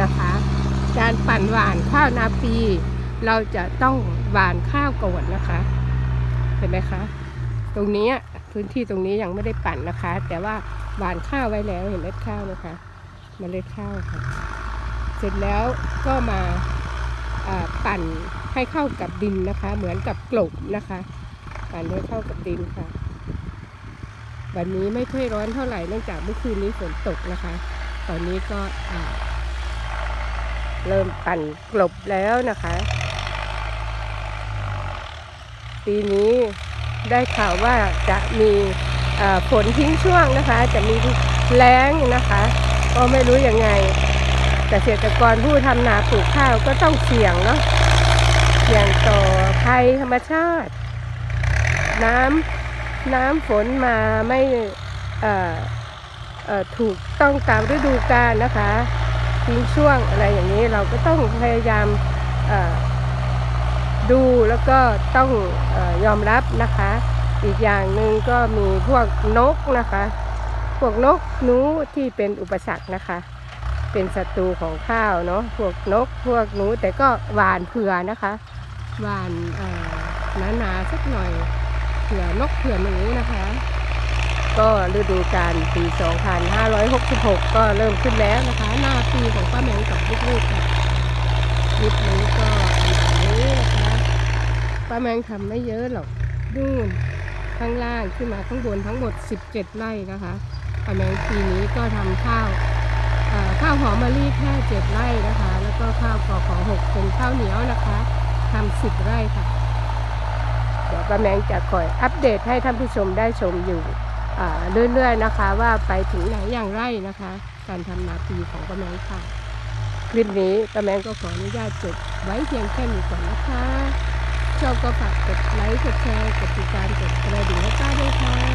นะคะ การปั่นหว่านข้าวนาปีเราจะต้องหว่านข้าวก่อนนะคะเห็นไหมคะตรงนี้พื้นที่ตรงนี้ยังไม่ได้ปั่นนะคะแต่ว่าหว่านข้าวไว้แล้วเห็นเม็ดข้าวนะคะเมล็ดข้าวค่ะเสร็จแล้วก็มาปั่นให้เข้ากับดินนะคะเหมือนกับกลบนะคะปั่นให้เข้ากับดินค่ะวันนี้ไม่ค่อยร้อนเท่าไหร่เนื่องจากเมื่อคืนนี้ฝนตกนะคะตอนนี้ก็เริ่มปั่นกลบแล้วนะคะปีนี้ได้ข่าวว่าจะมีฝนทิ้งช่วงนะคะจะมีแล้งนะคะก็ไม่รู้ยังไงเกษตรกรผู้ทำนาปลูกข้าวก็ต้องเสี่ยงเนาะเสี่ยงต่อภัยธรรมชาติน้ำฝนมาไม่ถูกต้องตามฤดูกาลนะคะทิ้งช่วงอะไรอย่างนี้เราก็ต้องพยายามดูแล้วก็ต้องยอมรับนะคะอีกอย่างหนึ่งก็มีพวกนกนะคะพวกนกหนูที่เป็นอุปสรรคนะคะเป็นศัตรูของข้าวเนาะพวกนกพวกหนูแต่ก็หว่านเผื่อนะคะหว่านหนาๆสักหน่อยเผื่อนกเผื่อหนูนะคะก็ฤดูกาลปี 2566 ก็เริ่มขึ้นแล้วนะคะหน้าปีของป้าแมงกับลูกๆค่ะคลิปนี้ก็นี้นะคะป้าแมงทำไม่เยอะหรอกนู่นข้างล่างขึ้นมาข้างบนทั้งหมด17 ไร่นะคะป้าแมงปีนี้ก็ทำข้าวหอมมะลิแค่7 ไร่นะคะแล้วก็ข้าวกข6เป็นข้าวเหนียวนะคะทำ10 ไร่ค่ะเดี๋ยวป้าแมงจะคอยอัปเดตให้ท่านผู้ชมได้ชมอยู่เรื่อยๆนะคะว่าไปถึงไหนอย่างไรนะคะการทำนาปีของป้าแมงค่ะคลิปนี้ป้าแมงก็ขออนุญาตจบไว้เพียงแค่นี้ก่อนนะคะชอบก็ฝากกดไลค์กดแชร์กดติดตามกดกระดิ่งให้ป้าด้วยค่ะ